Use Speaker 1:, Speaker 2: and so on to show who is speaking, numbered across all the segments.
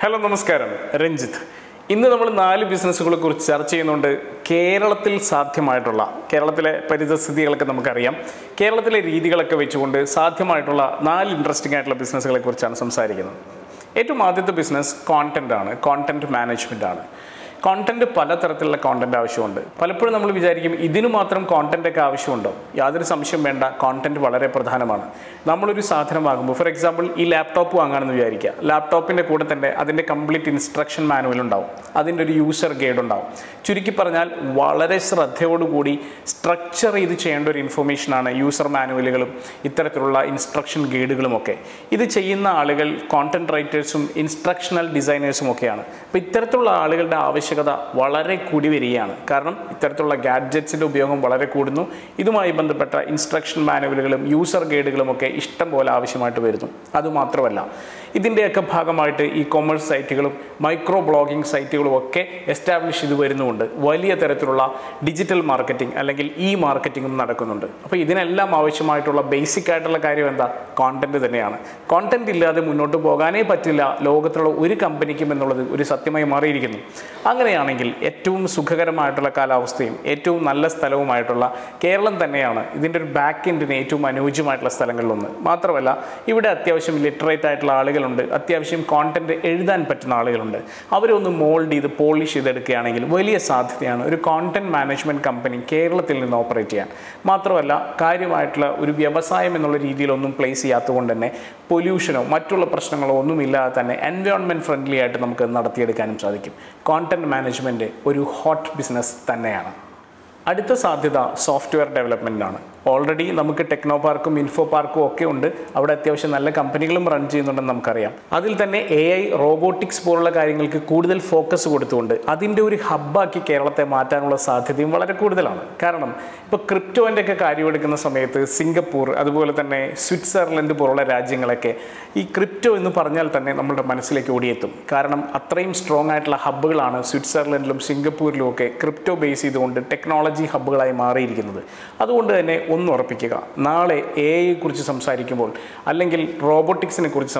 Speaker 1: Hello, Namaskaram. Ranjith. ഇന്ന് നമ്മൾ 4 ബിസിനസ്സുകളെ കുറിച്ച് ചർച്ച ചെയ്യുന്നുണ്ട്. കേരളത്തിൽ സാധ്യമായിട്ടുള്ള കേരളത്തിലെ പരിതസ്ഥിതികളൊക്കെ നമുക്കറിയാം. കേരളത്തിലെ രീതികളൊക്കെ വെച്ചുകൊണ്ട് സാധ്യമായിട്ടുള്ള 4 ഇൻട്രസ്റ്റിംഗ് ആയിട്ടുള്ള ബിസിനസ്സുകളെ കുറിച്ചാണ് സംസാരിക്കുന്നത്. ഏറ്റവും ആദ്യത്തെ ബിസിനസ് കോണ്ടന്റ് ആണ്. കോണ്ടന്റ് മാനേജ്മെന്റ് ആണ്. കോണ്ടന്റ് പലതരത്തിലുള്ള കോണ്ടന്റ് ആവശ്യമുണ്ട്. പലപ്പോഴും നമ്മൾ വിചാരിക്കും ഇതിനു മാത്രം കോണ്ടന്റ് ഒക്കെ ആവശ്യമുണ്ടോ? യാതൊരു സംശയം വേണ്ട. കോണ്ടന്റ് വളരെ പ്രധാനമാണ്. നമ്മളൊരു സാധനം വാങ്ങുമ്പോൾ ഫോർ എക്സാമ്പിൾ ഈ ലാപ്ടോപ്പ് വാങ്ങാണെന്ന് വിചാരിക്കുക. ലാപ്ടോപ്പിൻ്റെ കൂടെ തന്നെ അതിൻ്റെ കംപ്ലീറ്റ് ഇൻസ്ട്രക്ഷൻ മാനുവൽ ഉണ്ടാവും. അതിൻ്റെ ഒരു യൂസർ ഗൈഡ് ഉണ്ടാവും. ചുരുക്കി പറഞ്ഞാൽ വളരെ ശ്രദ്ധയോടുകൂടി സ്ട്രക്ചർ ചെയ്ത് ചെയ്യേണ്ട ഒരു ഇൻഫർമേഷനാണ് യൂസർ മാനുവലുകളും ഇത്തരത്തിലുള്ള ഇൻസ്ട്രക്ഷൻ ഗൈഡുകളുമൊക്കെ. ഇത് ചെയ്യുന്ന ആളുകൾ കോണ്ടന്റ് റൈറ്റേഴ്സും ഇൻസ്ട്രക്ഷണൽ ഡിസൈനേഴ്സും ഒക്കെയാണ്. അപ്പോൾ ഇത്തരത്തിലുള്ള ആളുകളുടെ ആവശ്യകത വളരെ കൂടി വരികയാണ്. കാരണം ഇത്തരത്തിലുള്ള ഗാഡ്ജറ്റ്സിൻ്റെ ഉപയോഗം വളരെ കൂടുന്നു. ഇതുമായി ബന്ധപ്പെട്ട ഇൻസ്ട്രക്ഷൻ മാനുവലുകളും യൂസർ ഗൈഡുകളും ഒക്കെ ഇഷ്ടം പോലെ ആവശ്യമായിട്ട് വരുന്നു. അതുമാത്രമല്ല ഇതിൻ്റെയൊക്കെ ഭാഗമായിട്ട് ഈ കൊമേഴ്സ് സൈറ്റുകളും മൈക്രോ ബ്ലോഗിംഗ് സൈറ്റുകളും ഒക്കെ എസ്റ്റാബ്ലിഷ് ചെയ്ത് വരുന്നുമുണ്ട്. വലിയ തരത്തിലുള്ള ഡിജിറ്റൽ മാർക്കറ്റിംഗ് അല്ലെങ്കിൽ ഇ മാർക്കറ്റിംഗും നടക്കുന്നുണ്ട്. അപ്പോൾ ഇതിനെല്ലാം ആവശ്യമായിട്ടുള്ള ബേസിക് ആയിട്ടുള്ള കാര്യം എന്താ? കോണ്ടന്റ് തന്നെയാണ്. കോണ്ടന്റ് ഇല്ലാതെ മുന്നോട്ട് പോകാനേ പറ്റില്ല ലോകത്തുള്ള ഒരു കമ്പനിക്കും എന്നുള്ളത് ഒരു സത്യമായി മാറിയിരിക്കുന്നു. അങ്ങനെയാണെങ്കിൽ ഏറ്റവും സുഖകരമായിട്ടുള്ള കാലാവസ്ഥയും ഏറ്റവും നല്ല സ്ഥലവുമായിട്ടുള്ള കേരളം തന്നെയാണ് ഇതിൻ്റെ ഒരു ബാക്ക് എൻഡിന് ഏറ്റവും അനുയോജ്യമായിട്ടുള്ള സ്ഥലങ്ങളിലൊന്ന്. മാത്രമല്ല ഇവിടെ അത്യാവശ്യം ലിറ്ററേറ്റ് ആയിട്ടുള്ള ആളുകളുണ്ട്. അത്യാവശ്യം കോണ്ടന്റ് എഴുതാൻ പറ്റുന്ന ആളുകളുണ്ട്. അവരൊന്ന് മോൾഡ് ചെയ്ത് പോളിഷ് ചെയ്തെടുക്കുകയാണെങ്കിൽ വലിയ സാധ്യതയാണ് ഒരു കോണ്ടന്റ് മാനേജ്മെൻറ്റ് കമ്പനി കേരളത്തിൽ നിന്ന് ഓപ്പറേറ്റ് ചെയ്യാൻ. മാത്രമല്ല കാര്യമായിട്ടുള്ള ഒരു വ്യവസായം എന്നുള്ള രീതിയിലൊന്നും പ്ലേസ് ചെയ്യാത്തതുകൊണ്ട് തന്നെ പൊല്യൂഷനോ മറ്റുള്ള പ്രശ്നങ്ങളോ ഒന്നുമില്ലാതെ തന്നെ എൻവയോൺമെൻറ്റ് ഫ്രണ്ട്ലി ആയിട്ട് നമുക്ക് നടത്തിയെടുക്കാനും സാധിക്കും. കോണ്ടന്റ് മാനേജ്മെൻറ്റ് ഒരു ഹോട്ട് ബിസിനസ് തന്നെയാണ്. അടുത്ത സാധ്യത സോഫ്റ്റ്വെയർ ഡെവലപ്മെൻറ്റാണ്. ഓൾറെഡി നമുക്ക് ടെക്നോ പാർക്കും ഇൻഫോ പാർക്കും ഒക്കെ ഉണ്ട്. അവിടെ അത്യാവശ്യം നല്ല കമ്പനികളും റൺ ചെയ്യുന്നുണ്ടെന്ന് നമുക്കറിയാം. അതിൽ തന്നെ AI റോബോട്ടിക്സ് പോലുള്ള കാര്യങ്ങൾക്ക് കൂടുതൽ ഫോക്കസ് കൊടുത്തുകൊണ്ട് അതിൻ്റെ ഒരു ഹബ്ബാക്കി കേരളത്തെ മാറ്റാനുള്ള സാധ്യതയും വളരെ കൂടുതലാണ്. കാരണം ഇപ്പോൾ ക്രിപ്റ്റോൻ്റെ ഒക്കെ കാര്യമെടുക്കുന്ന സമയത്ത് സിംഗപ്പൂർ അതുപോലെ തന്നെ സ്വിറ്റ്സർലൻഡ് പോലുള്ള രാജ്യങ്ങളൊക്കെ ഈ ക്രിപ്റ്റോ എന്ന് പറഞ്ഞാൽ തന്നെ നമ്മുടെ മനസ്സിലേക്ക് ഓടിയെത്തും. കാരണം അത്രയും സ്ട്രോങ് ആയിട്ടുള്ള ഹബ്ബുകളാണ് സ്വിറ്റ്സർലൻഡിലും സിംഗപ്പൂരിലും ഒക്കെ ക്രിപ്റ്റോ ബേസ് ചെയ്തുകൊണ്ട് ടെക്നോളജി ഹബ്ബുകളായി മാറിയിരിക്കുന്നത്. അതുകൊണ്ട് തന്നെ ഒന്ന് ഉറപ്പിക്കുക, നാളെ AI കുറിച്ച് സംസാരിക്കുമ്പോൾ അല്ലെങ്കിൽ റോബോട്ടിക്സിനെ കുറിച്ച്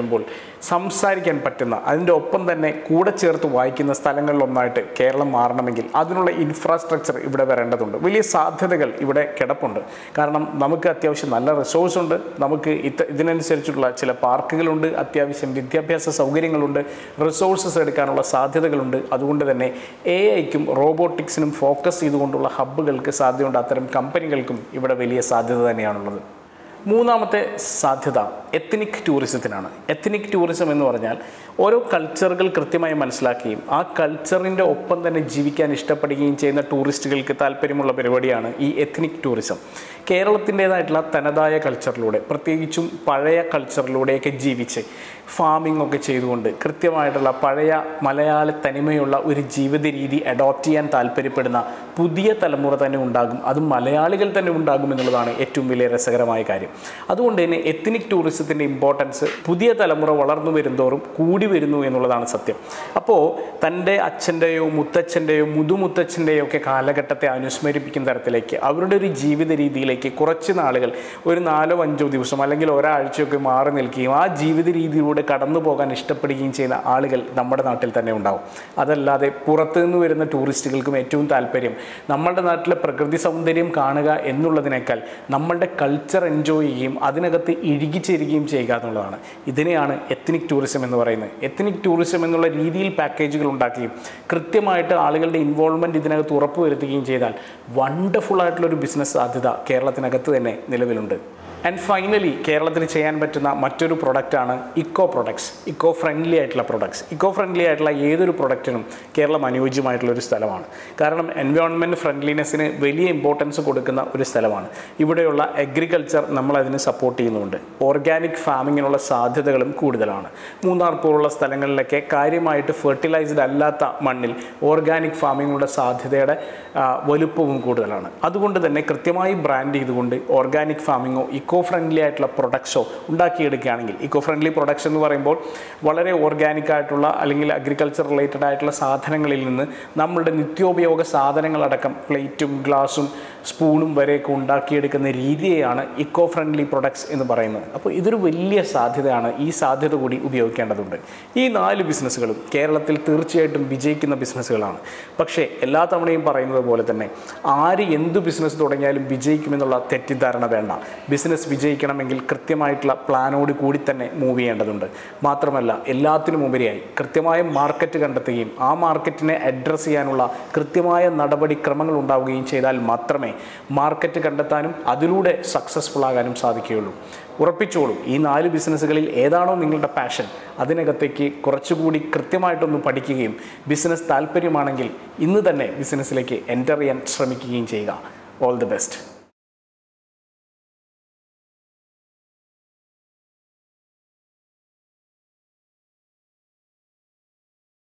Speaker 1: സംസാരിക്കാൻ പറ്റുന്ന അതിൻ്റെ ഒപ്പം തന്നെ കൂടെ ചേർത്ത് വായിക്കുന്ന സ്ഥലങ്ങളിലൊന്നായിട്ട് കേരളം മാറണമെങ്കിൽ അതിനുള്ള ഇൻഫ്രാസ്ട്രക്ചർ ഇവിടെ വരേണ്ടതുണ്ട്. വലിയ സാധ്യതകൾ ഇവിടെ കിടപ്പുണ്ട്. കാരണം നമുക്ക് അത്യാവശ്യം നല്ല റിസോഴ്സ് ഉണ്ട്. നമുക്ക് ഇതിനനുസരിച്ചുള്ള ചില പാർക്കുകളുണ്ട്. അത്യാവശ്യം വിദ്യാഭ്യാസ സൗകര്യങ്ങളുണ്ട്. റിസോഴ്സസ് എടുക്കാനുള്ള സാധ്യതകളുണ്ട്. അതുകൊണ്ട് തന്നെ AIക്കും റോബോട്ടിക്സിനും ഫോക്കസ് ചെയ്തുകൊണ്ടുള്ള ഹബ്ബുകൾക്ക് സാധ്യതയുണ്ട്. അത്തരം കമ്പനികൾക്കും ഇവിടെ വലിയ സാധ്യത തന്നെയാണുള്ളത്. മൂന്നാമത്തെ സാധ്യത എത്നിക് ടൂറിസത്തിനാണ്. എത്നിക് ടൂറിസം എന്ന് പറഞ്ഞാൽ ഓരോ കൾച്ചറുകൾ കൃത്യമായി മനസ്സിലാക്കുകയും ആ കൾച്ചറിൻ്റെ ഒപ്പം തന്നെ ജീവിക്കാൻ ഇഷ്ടപ്പെടുകയും ചെയ്യുന്ന ടൂറിസ്റ്റുകൾക്ക് താല്പര്യമുള്ള പരിപാടിയാണ് ഈ എത്നിക് ടൂറിസം. കേരളത്തിൻ്റേതായിട്ടുള്ള തനതായ കൾച്ചറിലൂടെ പ്രത്യേകിച്ചും പഴയ കൾച്ചറിലൂടെയൊക്കെ ജീവിച്ച് ഫാമിംഗ് ഒക്കെ ചെയ്തുകൊണ്ട് കൃത്യമായിട്ടുള്ള പഴയ മലയാള തനിമയുള്ള ഒരു ജീവിത രീതി അഡോപ്റ്റ് ചെയ്യാൻ താല്പര്യപ്പെടുന്ന പുതിയ തലമുറ തന്നെ ഉണ്ടാകും. അതും മലയാളികൾ തന്നെ ഉണ്ടാകും എന്നുള്ളതാണ് ഏറ്റവും വലിയ രസകരമായ കാര്യം. അതുകൊണ്ട് തന്നെ എത്നിക് ടൂറിസത്തിൻ്റെ ഇമ്പോർട്ടൻസ് പുതിയ തലമുറ വളർന്നു വരുന്തോറും കൂടി വരുന്നു എന്നുള്ളതാണ് സത്യം. അപ്പോൾ തൻ്റെ അച്ഛൻ്റെയോ മുത്തച്ഛൻ്റെയോ മുതുമുത്തച്ഛൻ്റെയോ ഒക്കെ കാലഘട്ടത്തെ അനുസ്മരിപ്പിക്കുന്ന തരത്തിലേക്ക് അവരുടെ ഒരു ജീവിത രീതിയിലേക്ക് കുറച്ച് നാളുകൾ ഒരു 4-5 ദിവസം അല്ലെങ്കിൽ ഒരാഴ്ചയൊക്കെ മാറി നിൽക്കുകയും ആ ജീവിത രീതിയിലൂടെ കടന്നു പോകാൻ ഇഷ്ടപ്പെടുകയും ചെയ്യുന്ന ആളുകൾ നമ്മുടെ നാട്ടിൽ തന്നെ ഉണ്ടാവും. അതല്ലാതെ പുറത്തു നിന്ന് വരുന്ന ടൂറിസ്റ്റുകൾക്കും ഏറ്റവും താല്പര്യം നമ്മളുടെ നാട്ടിലെ പ്രകൃതി സൗന്ദര്യം കാണുക എന്നുള്ളതിനേക്കാൾ നമ്മളുടെ കൾച്ചർ എൻജോയ് ചെയ്യുകയും അതിനകത്ത് ഇഴുകിച്ചേരുകയും ചെയ്യുക എന്നുള്ളതാണ്. ഇതിനെയാണ് എത്നിക് ടൂറിസം എന്ന് പറയുന്നത്. എത്നിക് ടൂറിസം എന്നുള്ള രീതിയിൽ പാക്കേജുകൾ ഉണ്ടാക്കുകയും കൃത്യമായിട്ട് ആളുകളുടെ ഇൻവോൾവ്മെൻറ്റ് ഇതിനകത്ത് ഉറപ്പുവരുത്തുകയും ചെയ്താൽ വണ്ടർഫുൾ ആയിട്ടുള്ളൊരു ബിസിനസ് സാധ്യത കേരളത്തിനകത്ത് തന്നെ നിലവിലുണ്ട്. ആൻഡ് ഫൈനലി കേരളത്തിൽ ചെയ്യാൻ പറ്റുന്ന മറ്റൊരു പ്രൊഡക്റ്റാണ് ഇക്കോ പ്രൊഡക്ട്സ്. ഇക്കോ ഫ്രണ്ട്ലി ആയിട്ടുള്ള പ്രൊഡക്ട്സ്. ഇക്കോ ഫ്രണ്ട്ലി ആയിട്ടുള്ള ഏതൊരു പ്രൊഡക്റ്റിനും കേരളം അനുയോജ്യമായിട്ടുള്ളൊരു സ്ഥലമാണ്. കാരണം എൻവയോൺമെൻറ്റ് ഫ്രണ്ട്ലിനെസ്സിന് വലിയ ഇമ്പോർട്ടൻസ് കൊടുക്കുന്ന ഒരു സ്ഥലമാണ്. ഇവിടെയുള്ള അഗ്രികൾച്ചർ നമ്മളതിന് സപ്പോർട്ട് ചെയ്യുന്നുണ്ട്. ഓർഗാനിക് ഫാമിങ്ങിനുള്ള സാധ്യതകളും കൂടുതലാണ്. മൂന്നാർ പോലുള്ള സ്ഥലങ്ങളിലൊക്കെ കാര്യമായിട്ട് ഫെർട്ടിലൈസ്ഡ് അല്ലാത്ത മണ്ണിൽ ഓർഗാനിക് ഫാമിങ്ങിനുള്ള സാധ്യതയുടെ വലുപ്പവും കൂടുതലാണ്. അതുകൊണ്ട് തന്നെ കൃത്യമായി ബ്രാൻഡ് ചെയ്തുകൊണ്ട് ഓർഗാനിക് ഫാമിങ്ങോ ഇക്കോ ഇക്കോ ഫ്രണ്ട്ലി ആയിട്ടുള്ള പ്രൊഡക്ട്സോ ഉണ്ടാക്കിയെടുക്കുകയാണെങ്കിൽ, ഇക്കോ ഫ്രണ്ട്ലി പ്രൊഡക്ട്സ് എന്ന് പറയുമ്പോൾ വളരെ ഓർഗാനിക് ആയിട്ടുള്ള അല്ലെങ്കിൽ അഗ്രികൾച്ചർ റിലേറ്റഡ് ആയിട്ടുള്ള സാധനങ്ങളിൽ നിന്ന് നമ്മളുടെ നിത്യോപയോഗ സാധനങ്ങളടക്കം പ്ലേറ്റും ഗ്ലാസും സ്പൂണും വരെയൊക്കെ ഉണ്ടാക്കിയെടുക്കുന്ന രീതിയെയാണ് ഇക്കോ ഫ്രണ്ട്ലി പ്രൊഡക്ട്സ് എന്ന് പറയുന്നത്. അപ്പോൾ ഇതൊരു വലിയ സാധ്യതയാണ്. ഈ സാധ്യത കൂടി ഉപയോഗിക്കേണ്ടതുണ്ട്. ഈ 4 ബിസിനസ്സുകളും കേരളത്തിൽ തീർച്ചയായിട്ടും വിജയിക്കുന്ന ബിസിനസ്സുകളാണ്. പക്ഷേ എല്ലാ തവണയും പറയുന്നത് പോലെ തന്നെ ആര് എന്ത് ബിസിനസ് തുടങ്ങിയാലും വിജയിക്കുമെന്നുള്ള തെറ്റിദ്ധാരണ വേണ്ട. ബിസിനസ് വിജയിക്കണമെങ്കിൽ കൃത്യമായിട്ടുള്ള പ്ലാനോട് കൂടി തന്നെ മൂവ് ചെയ്യേണ്ടതുണ്ട്. മാത്രമല്ല എല്ലാത്തിനും ഉപരിയായി കൃത്യമായ മാർക്കറ്റ് കണ്ടെത്തുകയും ആ മാർക്കറ്റിനെ അഡ്രസ്സ് ചെയ്യാനുള്ള കൃത്യമായ നടപടിക്രമങ്ങൾ ഉണ്ടാവുകയും ചെയ്താൽ മാത്രമേ മാർക്കറ്റ് കണ്ടെത്താനും അതിലൂടെ സക്സസ്ഫുൾ ആകാനും സാധിക്കുകയുള്ളൂ. ഉറപ്പിച്ചോളൂ, ഈ 4 ബിസിനസ്സുകളിൽ ഏതാണോ നിങ്ങളുടെ പാഷൻ അതിനകത്തേക്ക് കുറച്ചുകൂടി കൃത്യമായിട്ടൊന്ന് പഠിക്കുകയും ബിസിനസ് താല്പര്യമാണെങ്കിൽ ഇന്ന് തന്നെ ബിസിനസ്സിലേക്ക് എൻ്റർ ചെയ്യാൻ ശ്രമിക്കുകയും ചെയ്യുക. All the best.